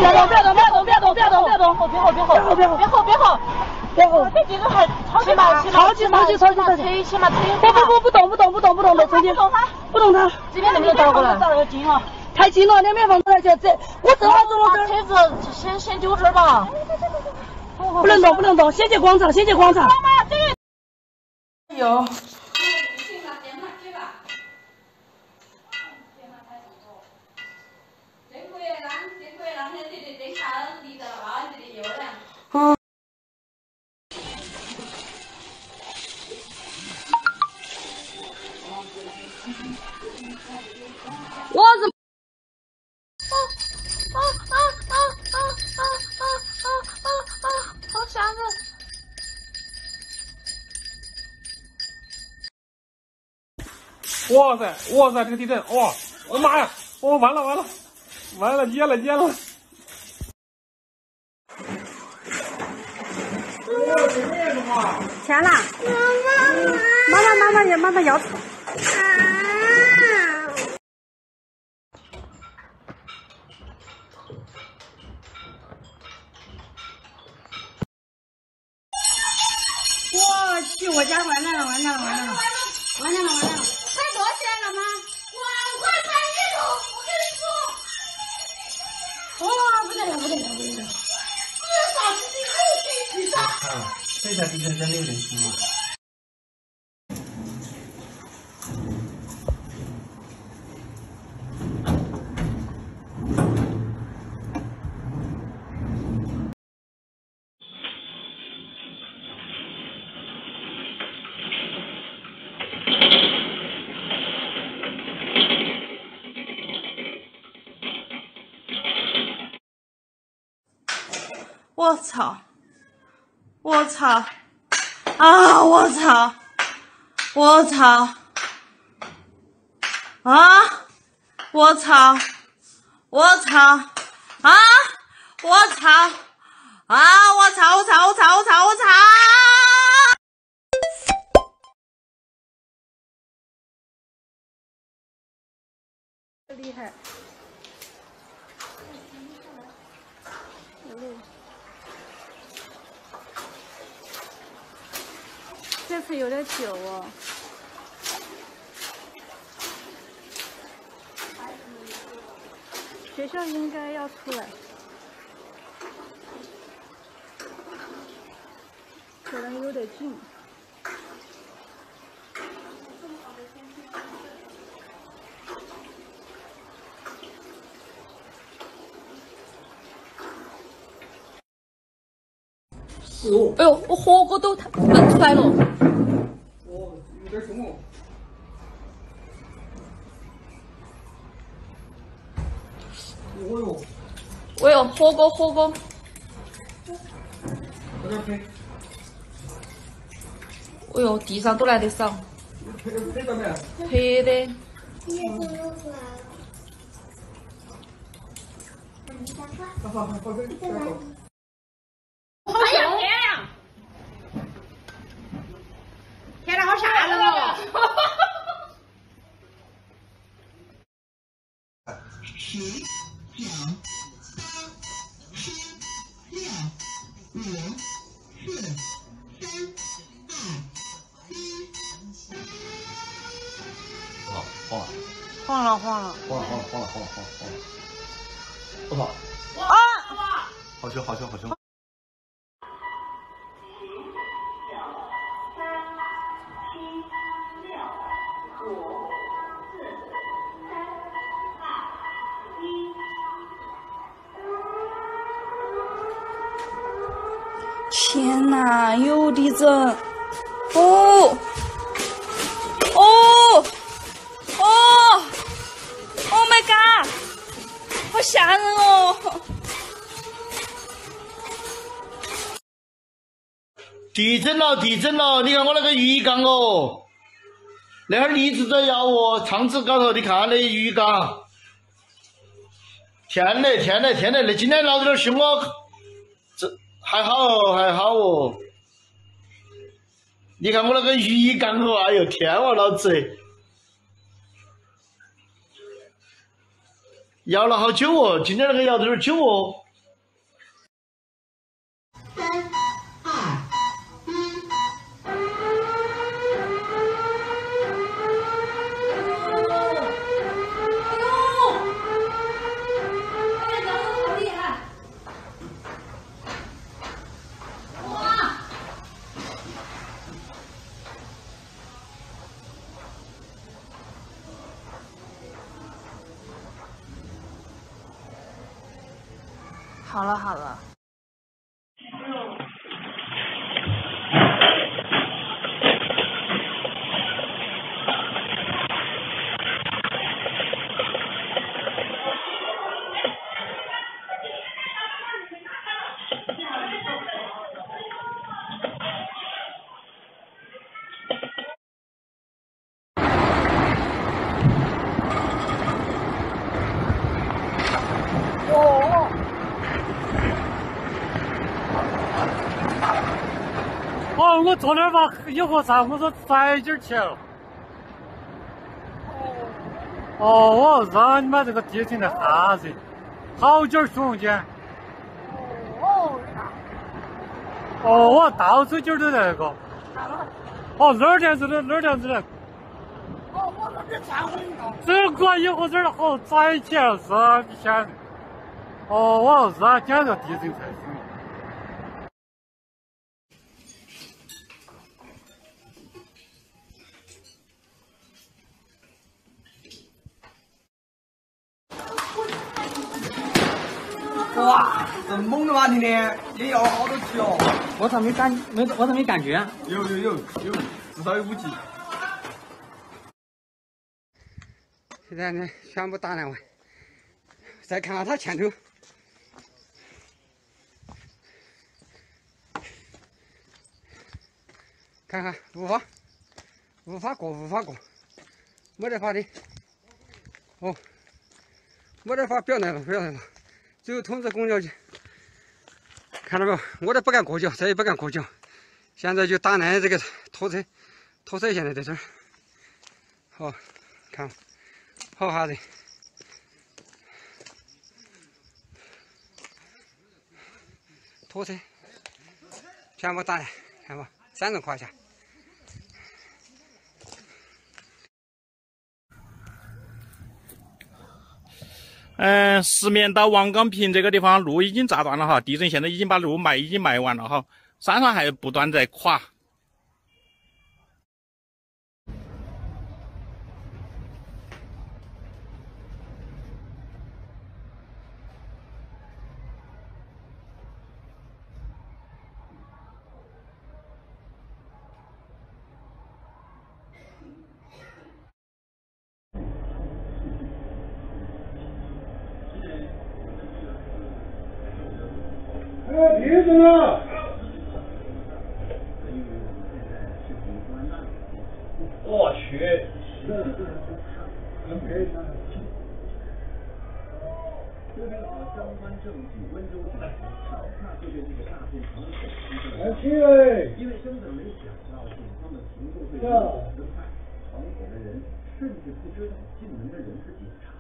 别吼！这几个还超级嘛，超级，起码不动的，直接不动它。这边能不能倒过来？倒得近了，太近了，两边房子来这，我正好走了这儿。车子先丢这儿吧。不能动，先去广场。有。我是好吓人！ 哇塞，这个地震，哇，我妈呀，哦，完了，接了。 天哪！妈妈要吃。我去，我家完蛋了！才多少钱了吗？2块钱1桶，我跟你说。哇，不得了！至少是你6级以上。 这下地震真的有点凶了。 我操！啊！我操！啊！我操！厉害！这次有点久哦。学校应该要出来，可能有点近。哎呦，我火锅都喷出来了。 哦，有点凶哦。 哎呦，火锅。 有点黑。 哎呦，地上都来得少。 黑的没？ 黑的。 哎呀天哪，好吓人哦！ 晃了。 我操！ 啊！ 好凶！ 天哪，有地震！Oh my god！ 好吓人哦！ 地震了！你看我那个鱼缸哦，那会儿你一直在摇哦，窗子高头你看那鱼缸，天嘞！那今天闹得有点凶哦，这还好哦。你看我那个鱼缸哦，哎呦天哦，老子摇了好久哦，今天那个摇得有点久哦。 好了好了。 哦，我昨天把一盒茶我说塞进去了。哦，我让你妈这个地震的啥子？好点熊间。哦，我到处景都那个。哦，哪儿电子的，哪儿电子的。 哦，我说这茶我这个一盒子好载起来是你想。哦，我是今天这地震才行。 哇，这猛的嘛你的，也要好多级哦。 我咋没感觉啊？ 有，至少有5级。 现在呢，全部打烂完，再看看它前头，看看无法过，没得法的。哦，没得法表来了，只有通知公交局。看到没有？我都不敢过桥，这也不敢过桥。现在就打烂这个拖车现在在这儿。好，看，好吓人。拖车全部打烂，看吧，3人胯下。 石棉到王岗坪这个地方路已经炸断了哈，地震现在已经把路已经埋完了哈，山上还不断在垮。 地震了！我去！来起来！因为根本没想到警方的行动会如此之快，闯火的人甚至不知道进门的人是警察。